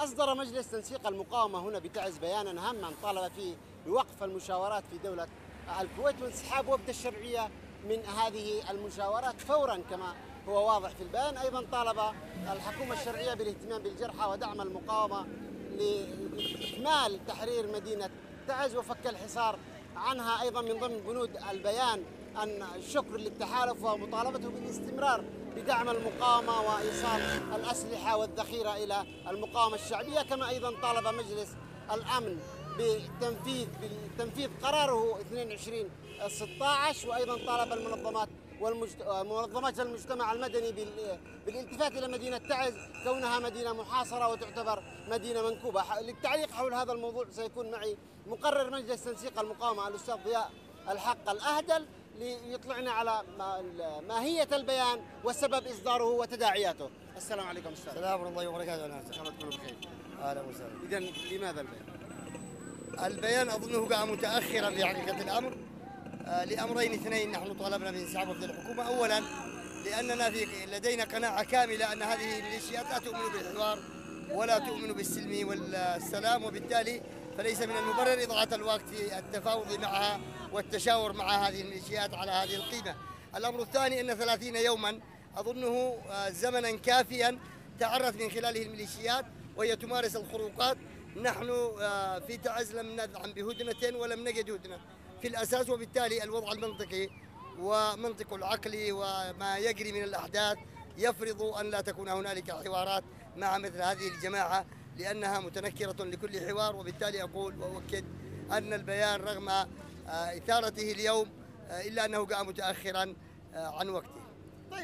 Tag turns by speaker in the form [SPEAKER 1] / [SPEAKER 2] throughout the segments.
[SPEAKER 1] أصدر مجلس تنسيق المقاومة هنا بتعز بيانا هاما طالب فيه بوقف المشاورات في دولة الكويت وانسحاب وفد الشرعية من هذه المشاورات فورا كما هو واضح في البيان. أيضا طالب الحكومة الشرعية بالاهتمام بالجرحى ودعم المقاومة لإكمال تحرير مدينة تعز وفك الحصار عنها. أيضا من ضمن بنود البيان أن الشكر للتحالف ومطالبته بالاستمرار بدعم المقاومة وإيصال الأسلحة والذخيرة إلى المقاومة الشعبية. كما أيضا طالب مجلس الأمن بتنفيذ قراره 22/16، وأيضا طالب منظمات المجتمع المدني بالالتفات إلى مدينة تعز كونها مدينة محاصرة وتعتبر مدينة منكوبة. للتعليق حول هذا الموضوع سيكون معي مقرر مجلس تنسيق المقاومة الأستاذ ضياء الحق الأهدل ليطلعنا على ماهية البيان وسبب إصداره وتداعياته. السلام عليكم أستاذ.
[SPEAKER 2] السلام ورحمة الله وبركاته.
[SPEAKER 1] إن شاء الله تكونوا بخير.
[SPEAKER 2] أهلا وسهلا.
[SPEAKER 1] إذا لماذا البيان؟
[SPEAKER 2] البيان أظنه جاء متأخرا في حقيقة الأمر لأمرين اثنين. نحن طالبنا بانسحاب وفد الحكومة. أولا لأننا لدينا قناعة كاملة أن هذه الميليشيات لا تؤمن بالحوار ولا تؤمن بالسلم والسلام، وبالتالي فليس من المبرر إضاعة الوقت في التفاوض معها والتشاور مع هذه الميليشيات على هذه القيمة. الأمر الثاني أن 30 يوما أظنه زمنا كافيا تعرف من خلاله الميليشيات وهي تمارس الخروقات. نحن في تعز لم ندعم بهدنة ولم نجد هدنة في الأساس، وبالتالي الوضع المنطقي ومنطق العقل وما يجري من الأحداث يفرض أن لا تكون هنالك حوارات مع مثل هذه الجماعة لأنها متنكرة لكل حوار. وبالتالي أقول وأؤكد أن البيان رغم إثارته اليوم إلا أنه جاء متأخرا عن وقته.
[SPEAKER 1] طيب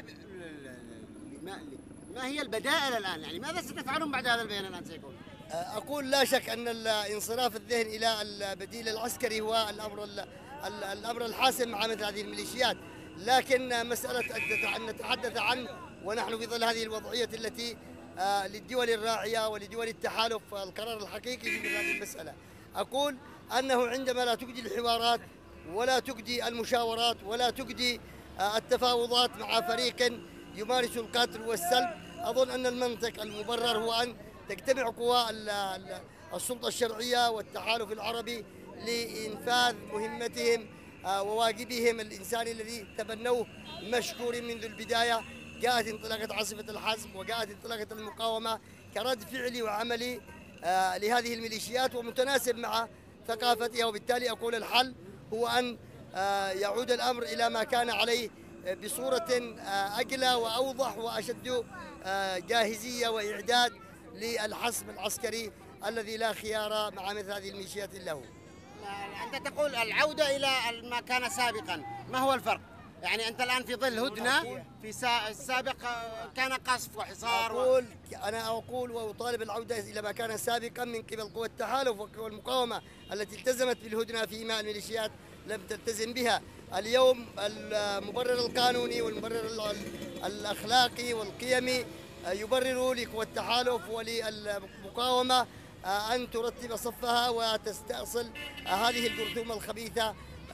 [SPEAKER 1] ما هي البدائل الآن؟ يعني ماذا ستفعلون بعد هذا البيان الآن سيكون؟
[SPEAKER 2] أقول لا شك أن انصراف الذهن إلى البديل العسكري هو الأمر الحاسم مع مثل هذه الميليشيات، لكن مسألة أن نتحدث عن ونحن في ظل هذه الوضعية التي للدول الراعية ولدول التحالف القرار الحقيقي في مثل هذه المسألة. أقول أنه عندما لا تجدي الحوارات ولا تجدي المشاورات ولا تجدي التفاوضات مع فريق يمارس القتل والسلب، أظن أن المنطق المبرر هو أن تجتمع قوى السلطة الشرعية والتحالف العربي لإنفاذ مهمتهم وواجبهم الإنساني الذي تبنوه مشكور منذ البداية. جاءت انطلاقة عاصفة الحزم وجاءت انطلاقة المقاومة كرد فعلي وعملي لهذه الميليشيات ومتناسب مع ثقافتها، وبالتالي أقول الحل هو أن يعود الأمر إلى ما كان عليه بصورة أجلى وأوضح وأشد جاهزية وإعداد للحسم العسكري الذي لا خيار مع مثل هذه الميليشيات إلا هو.
[SPEAKER 1] أنت تقول العودة إلى ما كان سابقا، ما هو الفرق؟ يعني أنت الآن في ظل هدنة، في السابق كان قصف وحصار.
[SPEAKER 2] أنا أقول وأطالب العودة إلى ما كان سابقا من قبل قوى التحالف وقوى المقاومة التي التزمت بالهدنة فيما الميليشيات لم تلتزم بها. اليوم المبرر القانوني والمبرر الأخلاقي والقيمي يبرر لقوى التحالف وللمقاومة أن ترتب صفها وتستأصل هذه الجرثومة الخبيثة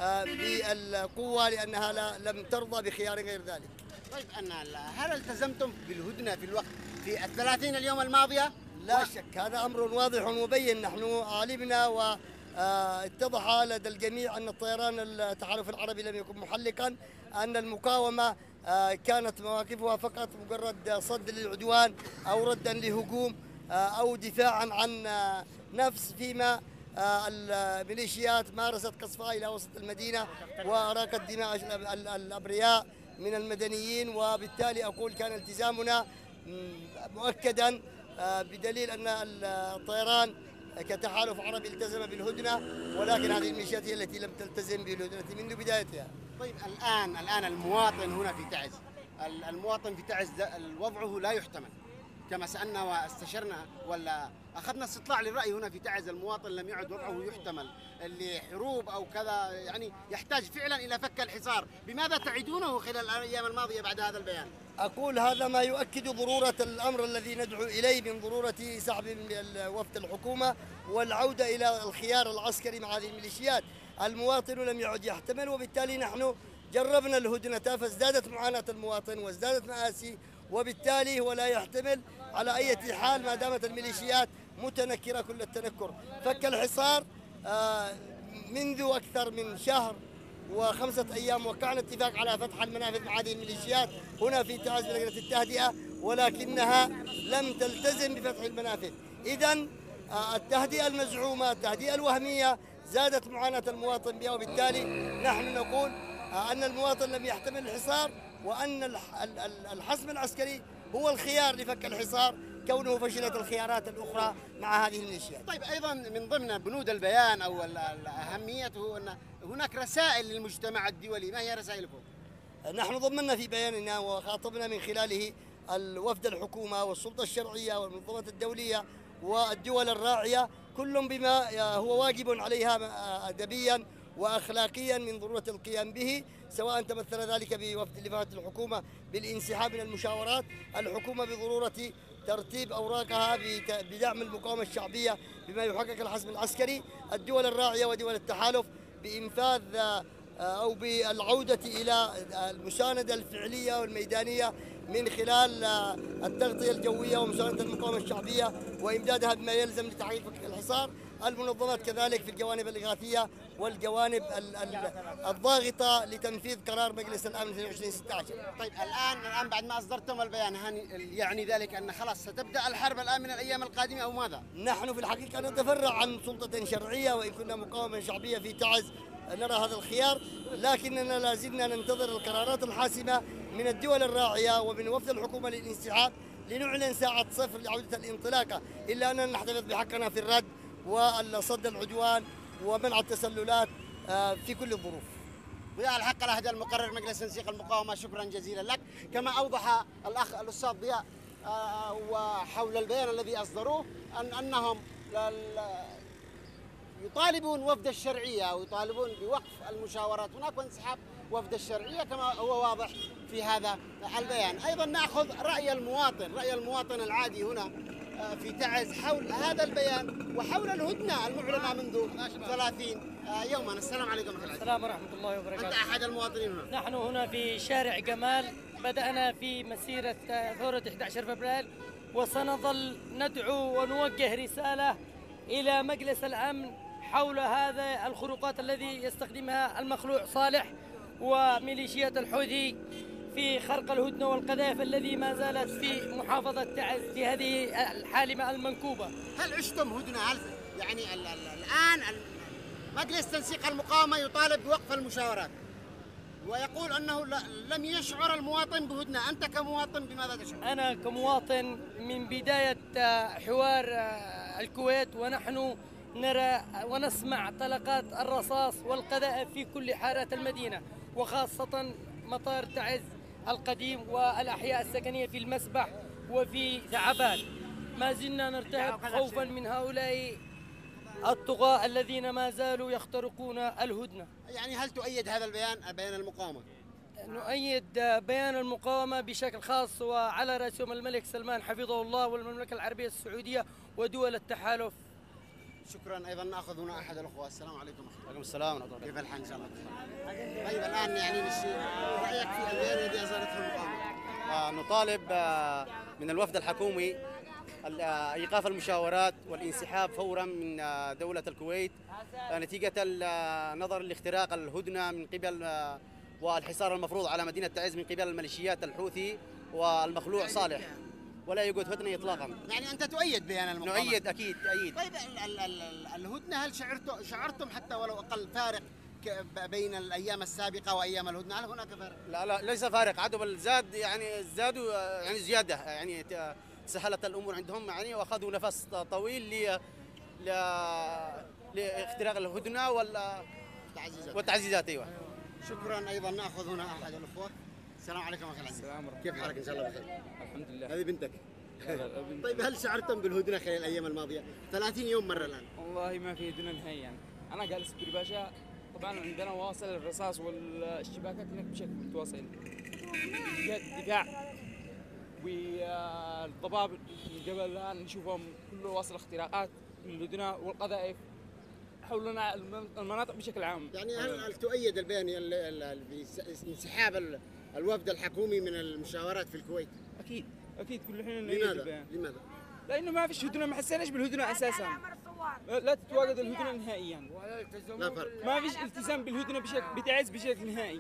[SPEAKER 2] بالقوة لأنها لم ترضى بخيار غير ذلك.
[SPEAKER 1] طيب هل التزمتم بالهدنة في الوقت في 30 اليوم الماضية؟
[SPEAKER 2] لا شك هذا أمر واضح ومبين. نحن علمنا واتضح لدى الجميع أن الطيران التحالف العربي لم يكن محلقا، أن المقاومة كانت مواقفها فقط مجرد صد للعدوان أو ردا لهجوم أو دفاعا عن نفس، فيما الميليشيات مارست قصفها إلى وسط المدينة وأراقت دماء الأبرياء من المدنيين. وبالتالي أقول كان التزامنا مؤكدا بدليل أن الطيران كتحالف عربي التزم بالهدنة، ولكن هذه الميليشيات هي التي لم تلتزم بالهدنة منذ بدايتها.
[SPEAKER 1] طيب الآن المواطن هنا في تعز، المواطن في تعز وضعه لا يحتمل. كما سألنا واستشرنا ولا أخذنا استطلاع للرأي هنا في تعز، المواطن لم يعد وضعه يحتمل لحروب أو كذا، يعني يحتاج فعلا إلى فك الحصار. بماذا تعدونه خلال الأيام الماضية بعد هذا البيان؟
[SPEAKER 2] أقول هذا ما يؤكد ضرورة الأمر الذي ندعو إليه من ضرورة سحب وفد الحكومة والعودة إلى الخيار العسكري مع هذه الميليشيات. المواطن لم يعد يحتمل، وبالتالي نحن جربنا الهدنة فازدادت معاناة المواطن وازدادت مآسي، وبالتالي هو لا يحتمل على أي حال ما دامت الميليشيات متنكرة كل التنكر. فك الحصار منذ أكثر من شهر و5 أيام، وقعنا اتفاق على فتح المنافذ مع هذه الميليشيات هنا في تعز بلجنة التهدئة، ولكنها لم تلتزم بفتح المنافذ. إذن التهدئة المزعومة، التهدئة الوهمية زادت معاناة المواطن بها، وبالتالي نحن نقول أن المواطن لم يحتمل الحصار، وأن الحسم العسكري هو الخيار لفك الحصار كونه فشلت الخيارات الأخرى مع هذه الميليشيات.
[SPEAKER 1] طيب أيضا من ضمن بنود البيان أو أهميته أن هناك رسائل للمجتمع الدولي، ما هي رسائلكم؟
[SPEAKER 2] نحن ضمننا في بياننا وخاطبنا من خلاله الوفد الحكومة والسلطة الشرعية والمنظمات الدولية والدول الراعية، كل بما هو واجب عليها أدبيا وأخلاقيا من ضرورة القيام به، سواء تمثل ذلك بوفد لفات الحكومة بالانسحاب من المشاورات، الحكومة بضرورة ترتيب أوراقها بدعم المقاومة الشعبية بما يحقق الحسم العسكري، الدول الراعية ودول التحالف بإنفاذ أو بالعودة إلى المساندة الفعلية والميدانية من خلال التغطية الجوية ومساندة المقاومة الشعبية وإمدادها بما يلزم لتحقيق الحصار، المنظمات كذلك في الجوانب الإغاثية والجوانب الضاغطة لتنفيذ قرار مجلس الأمن 2216.
[SPEAKER 1] طيب الآن بعد ما أصدرتم البيان، يعني ذلك أن خلاص ستبدأ الحرب الآن من الأيام القادمة أو ماذا؟
[SPEAKER 2] نحن في الحقيقة نتفرع عن سلطة شرعية، وإن كنا مقاومة شعبية في تعز نرى هذا الخيار، لكننا لا زلنا ننتظر القرارات الحاسمة من الدول الراعية ومن وفد الحكومة للانسحاب لنعلن ساعة صفر لعودة الانطلاقة، إلا أننا نحتفظ بحقنا في الرد وصد العدوان ومنع التسللات في كل الظروف.
[SPEAKER 1] ضياء الحق الأهدى المقرر مجلس تنسيق المقاومة، شكرا جزيلا لك. كما أوضح الأخ الأستاذ ضياء وحول البيان الذي أصدروه أنهم يطالبون وفد الشرعية ويطالبون بوقف المشاورات هناك وانسحاب وفد الشرعية كما هو واضح في هذا البيان. أيضا نأخذ رأي المواطن العادي هنا في تعز حول هذا البيان وحول الهدنة المعلنة منذ 30 يوما. السلام عليكم ورحمة الله.
[SPEAKER 3] السلام ورحمة الله وبركاته.
[SPEAKER 1] أنت أحد المواطنين هنا.
[SPEAKER 3] نحن هنا في شارع جمال، بدأنا في مسيرة ثورة 11 فبراير، وسنظل ندعو ونوجه رسالة إلى مجلس الأمن حول هذا الخروقات الذي يستخدمها المخلوع صالح وميليشيات الحوثي في خرق الهدنة والقذائف الذي ما زالت في محافظة تعز في هذه الحالمة المنكوبة.
[SPEAKER 1] هل عشتم هدنة؟ هل يعني الآن مجلس تنسيق المقاومة يطالب بوقف المشاورات ويقول أنه لم يشعر المواطن بهدنة، أنت كمواطن بماذا تشعر؟
[SPEAKER 3] أنا كمواطن من بداية حوار الكويت ونحن نرى ونسمع طلقات الرصاص والقذائف في كل حارات المدينة، وخاصة مطار تعز القديم والأحياء السكنية في المسبح وفي ثعبان. ما زلنا نرتهب خوفا من هؤلاء الطغاة الذين ما زالوا يخترقون الهدنة.
[SPEAKER 1] يعني هل تؤيد هذا البيان، بيان المقاومة؟
[SPEAKER 3] نؤيد بيان المقاومة بشكل خاص، وعلى رأسهم الملك سلمان حفظه الله والمملكة العربية السعودية ودول التحالف.
[SPEAKER 1] شكرا. ايضا ناخذ هنا احد الاخوه. السلام عليكم.
[SPEAKER 4] وعليكم السلام ورحمه الله.
[SPEAKER 1] كيف الحال؟ ان شاء الله. طيب الان يعني رايك في البيان الذي اصدرته المقاومه؟
[SPEAKER 4] نطالب من الوفد الحكومي ايقاف المشاورات والانسحاب فورا من دوله الكويت نتيجه نظر لاختراق الهدنه من قبل والحصار المفروض على مدينه تعز من قبل الميليشيات الحوثي والمخلوع صالح، ولا يوجد هدنه اطلاقا.
[SPEAKER 1] يعني انت تؤيد بيان المقاومه؟
[SPEAKER 4] نؤيد اكيد ايد.
[SPEAKER 1] طيب الهدنه هل شعرتم حتى ولو اقل فارق بين الايام السابقه وايام الهدنه؟ هل هناك فارق؟
[SPEAKER 4] لا ليس فارق، عدو الزاد يعني زادوا يعني زياده، يعني سهلت الامور عندهم يعني، واخذوا نفس طويل لاختراق الهدنه والتعزيزات. ايوه.
[SPEAKER 1] شكرا. ايضا ناخذ هنا احد الاخوه. السلام عليكم اخي العزيز.
[SPEAKER 5] السلام ورحمة الله.
[SPEAKER 1] كيف حالك؟ ان شاء الله بخير.
[SPEAKER 5] الحمد لله.
[SPEAKER 1] هذه بنتك. طيب هل شعرتم بالهدنه خلال الايام الماضيه؟ 30 يوم مر الان.
[SPEAKER 5] والله ما في هدنه نهائيا يعني. انا جالس في باشا، طبعا عندنا واصل الرصاص والاشتباكات هناك بشكل متواصل. جهة الدفاع والضباب من قبل الان نشوفهم كله واصل اختراقات من الهدنه والقذائف حولنا المناطق بشكل عام.
[SPEAKER 1] يعني هل تؤيد البيان بانسحاب الوفد الحكومي من المشاورات في الكويت؟
[SPEAKER 5] اكيد كل حين
[SPEAKER 1] لماذا؟
[SPEAKER 5] لانه ما فيش هدنه، ما حسيناش بالهدنه اساسا. لا تتواجد الهدنه نهائيا،
[SPEAKER 1] لا فرق.
[SPEAKER 5] ما فيش التزام بالهدنه بتعز بشكل نهائي.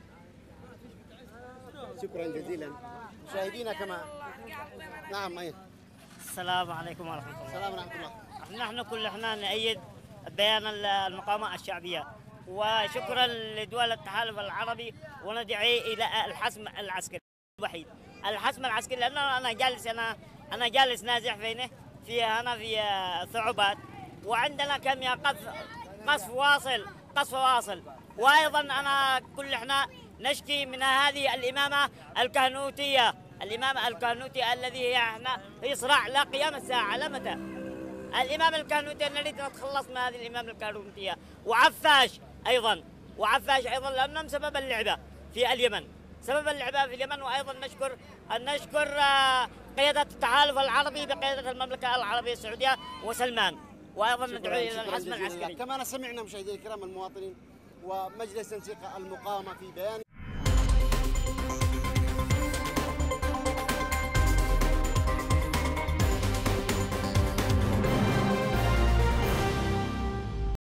[SPEAKER 1] شكرا جزيلا. مشاهدينا كما نعم أيه.
[SPEAKER 6] السلام عليكم ورحمة الله.
[SPEAKER 1] السلام ورحمة الله.
[SPEAKER 6] نحن كلنا نؤيد بيان المقاومة الشعبية، وشكرا لدول التحالف العربي، وندعي إلى الحسم العسكري الوحيد، الحسم العسكري. لأنه أنا جالس نازح في ثعبات، وعندنا كمية قصف واصل. وأيضا احنا نشكي من هذه الإمامة الكهنوتية، الذي هي صراع لا قيام الساعة. لا متى الإمامة الكهنوتية؟ نريد أن نتخلص من هذه الإمامة الكهنوتية. وعفاش أيضا لأنهم سبب اللعبة في اليمن، وأيضا نشكر قيادة التحالف العربي بقيادة المملكة العربية السعودية وسلمان، وأيضا ندعو إلى الحسم العسكري.
[SPEAKER 1] كما سمعنا مشاهدينا الكرام المواطنين ومجلس تنسيق المقاومة في بيان